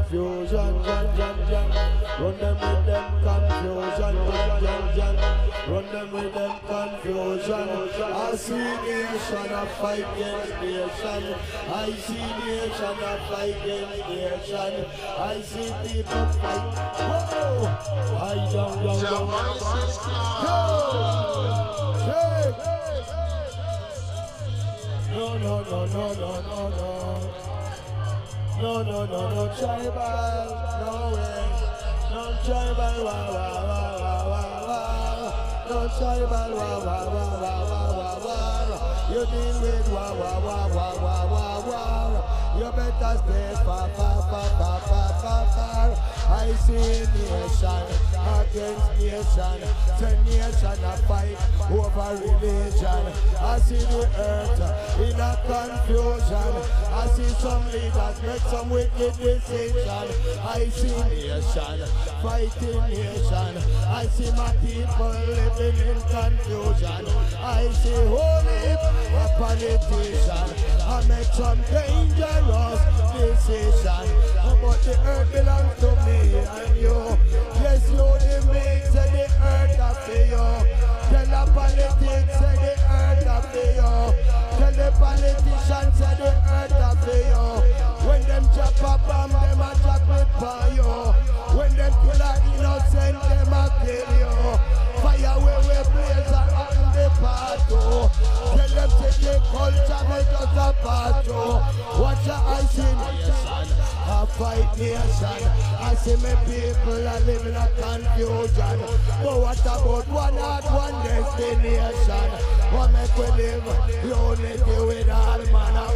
confusion, run them with them confusion, run them with them confusion. I see nation a fight against nation. I see nation a fight against nation. I see people fight. Whoa! I don't know. No, tribal, no way. No tribal, no tribal, you deal with you better stay far. I see nation against nation. The nation a fight over religion. I see the earth in a confusion. I see some leaders make some wicked decisions. I see nation fighting nation. I see my people living in confusion. I see holy a politician. I make some dangerous decision. But the earth belongs to me and you. Yes, you the make say the earth after you. Tell the politics say the earth after you. Tell the politicians say the earth after you. When them chop a bomb, them a chop it for you. When them kill a innocent, them a kill you. Fire where we blaze on the part too. Tell them take the culture, make us a part too. Watch your eyes in nation, a fight nation. I see my people are living a confusion. But what about one heart, one destination? What make we live unity with all manner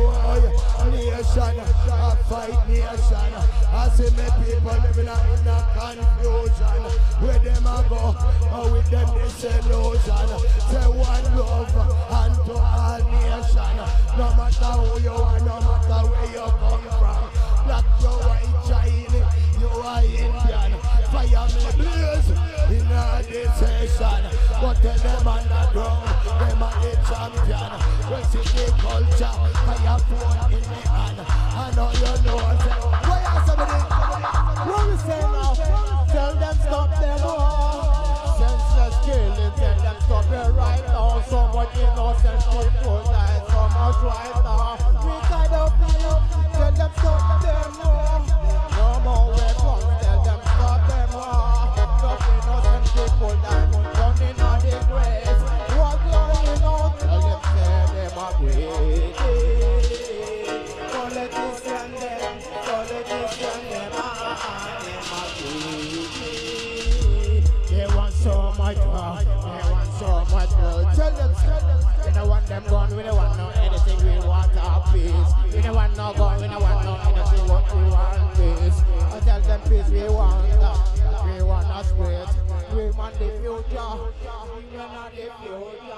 of nation, a fight nation. I see my people living in a confusion. Where them a go, or with them disillusion. Say one love unto all nation. No matter who you are, no matter where you come from. Black, you white, Chinese, you are Indian. Fire me blaze in a decision. But tell them underground, them are the champion. We see the culture, fire phone in the hand. I know you know. Why are somebody? What we say now? Tell them stop them war. Senseless killing, tell them stop it right now. So much innocent people die, so much right now. We kind of feel, tell them stop them war. No more weapons, tell them stop them war. No innocent people die, running on the graves. What's going on? Tell them say them are greedy. Politicians them are greedy. They want so much more, they want so much more. Tell them, we don't want them gone, we don't want no anything, we want our peace. We don't want no gun, we don't want no anything, what we want peace. I tell them peace, we want that, we want a spirit, we want the future, we want the future.